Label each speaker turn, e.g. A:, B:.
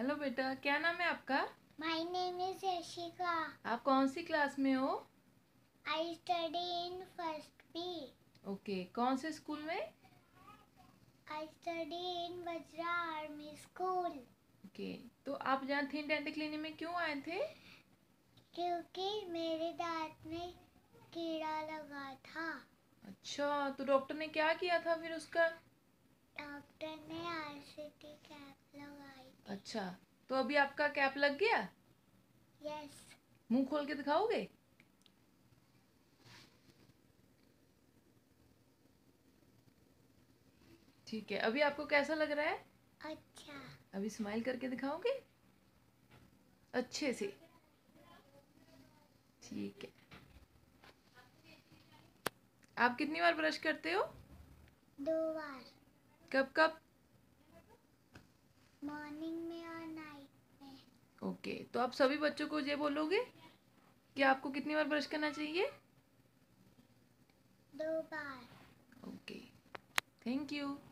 A: Hello बेटा, क्या नाम है आपका?
B: My name is Yashika.
A: आप कौन सी क्लास में हो?
B: I study in first B.
A: Okay, कौन से स्कूल में?
B: I study in Vajra Army School.
A: Okay, तो आप यहाँ थी डेंटल क्लिनिक में क्यों आए थे?
B: क्योंकि मेरे दांत में कीड़ा लगा था।
A: अच्छा, तो डॉक्टर ने क्या किया था फिर उसका?
B: डॉक्टर ने RCT कैप लगाई थी।
A: अच्छा, तो अभी आपका कैप लग गया?
B: यस।
A: मुंह खोल के दिखाओगे? ठीक है, अभी आपको कैसा लग रहा है?
B: अच्छा।
A: अभी स्माइल करके दिखाओगे अच्छे से? ठीक है। आप कितनी बार ब्रश करते हो?
B: 2 बार,
A: कब कब?
B: मॉर्निंग में और नाइट में।
A: ओके, तो आप सभी बच्चों को ये बोलोगे कि आपको कितनी बार ब्रश करना चाहिए?
B: 2 बार।
A: Okay, thank you.